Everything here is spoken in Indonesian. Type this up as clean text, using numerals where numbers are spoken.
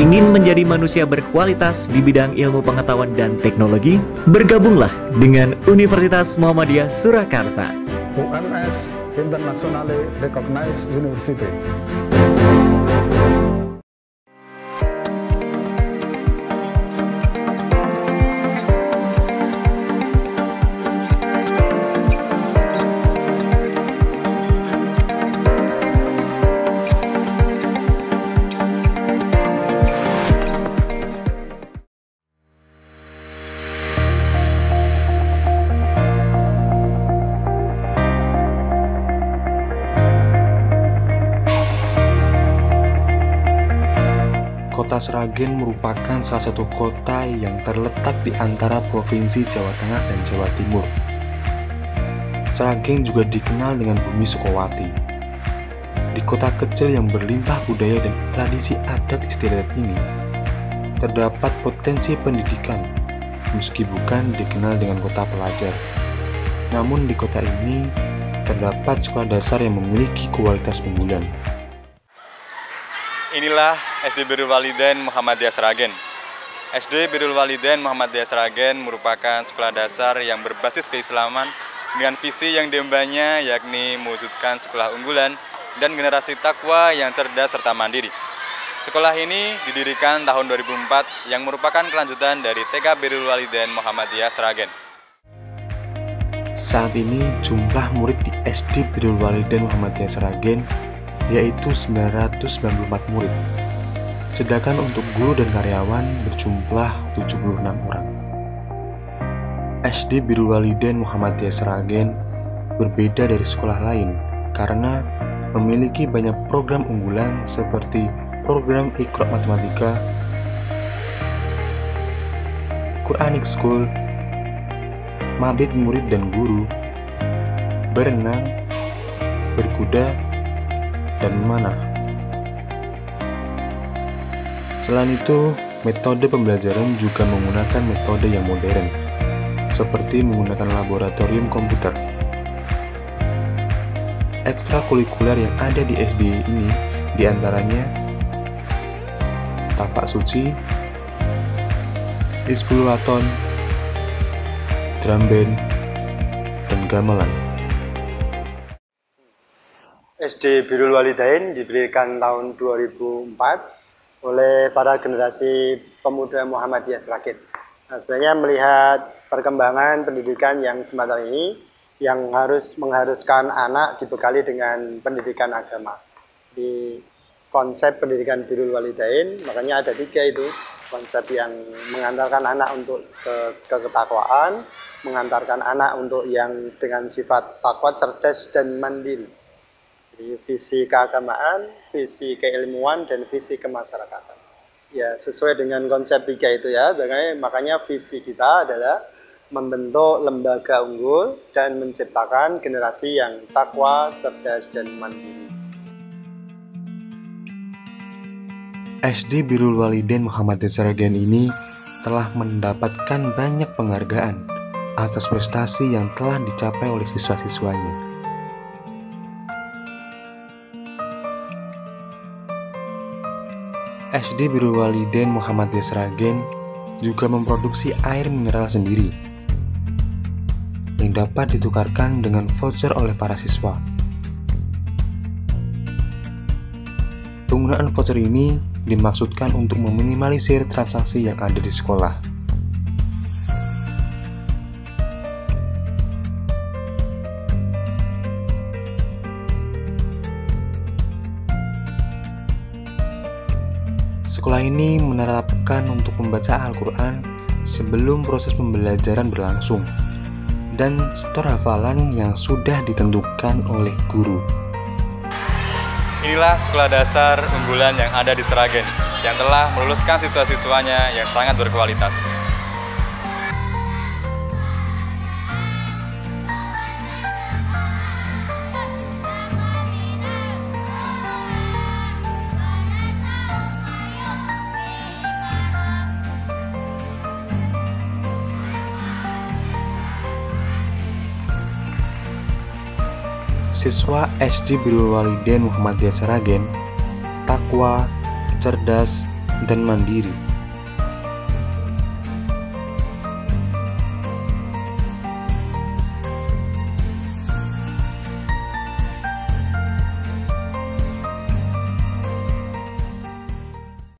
Ingin menjadi manusia berkualitas di bidang ilmu pengetahuan dan teknologi? Bergabunglah dengan Universitas Muhammadiyah Surakarta. UMS Internationally Recognized University. Kota Sragen merupakan salah satu kota yang terletak di antara Provinsi Jawa Tengah dan Jawa Timur. Sragen juga dikenal dengan bumi Sukowati. Di kota kecil yang berlimpah budaya dan tradisi adat istiadat ini, terdapat potensi pendidikan, meski bukan dikenal dengan kota pelajar. Namun di kota ini, terdapat sekolah dasar yang memiliki kualitas unggulan. Inilah SD Birrul Walidain Muhammadiyah Sragen. SD Birrul Walidain Muhammadiyah Sragen merupakan sekolah dasar yang berbasis keislaman dengan visi yang diembannya yakni mewujudkan sekolah unggulan dan generasi takwa yang cerdas serta mandiri. Sekolah ini didirikan tahun 2004 yang merupakan kelanjutan dari TK Birrul Walidain Muhammadiyah Sragen. Saat ini jumlah murid di SD Birrul Walidain Muhammadiyah Sragen yaitu 994 murid. Sedangkan untuk guru dan karyawan berjumlah 76 orang. SD Birrul Walidain Muhammadiyah Sragen berbeda dari sekolah lain karena memiliki banyak program unggulan seperti program Iqra Matematika, Quranic School, mabit murid dan guru, berenang, berkuda, dan memanah. Selain itu, metode pembelajaran juga menggunakan metode yang modern, seperti menggunakan laboratorium komputer. Ekstrakurikuler yang ada di SD ini diantaranya tapak suci, Hizbul Waton, drum band, dan gamelan. SD Birrul Walidain didirikan tahun 2004 oleh para generasi pemuda Muhammadiyah Sragen. Nah, sebenarnya melihat perkembangan pendidikan yang semacam ini yang mengharuskan anak dibekali dengan pendidikan agama. Di konsep pendidikan Birrul Walidain, makanya ada 3 itu. Konsep yang mengantarkan anak untuk ketakwaan, mengantarkan anak untuk yang dengan sifat takwa, cerdas, dan mandiri. Jadi visi keagamaan, visi keilmuan, dan visi kemasyarakatan. Ya, sesuai dengan konsep 3 itu ya. Makanya visi kita adalah membentuk lembaga unggul dan menciptakan generasi yang takwa, cerdas, dan mandiri. SD Birrul Walidain Muhammadiyah Sragen ini telah mendapatkan banyak penghargaan atas prestasi yang telah dicapai oleh siswa-siswanya. SD Birrul Walidain Muhammadiyah Sragen juga memproduksi air mineral sendiri yang dapat ditukarkan dengan voucher oleh para siswa. Penggunaan voucher ini dimaksudkan untuk meminimalisir transaksi yang ada di sekolah. Sekolah ini menerapkan untuk membaca Al-Quran sebelum proses pembelajaran berlangsung dan setor hafalan yang sudah ditentukan oleh guru. Inilah sekolah dasar unggulan yang ada di Sragen yang telah meluluskan siswa-siswanya yang sangat berkualitas. Siswa SD Birrul Walidain Muhammadiyah Sragen takwa, cerdas, dan mandiri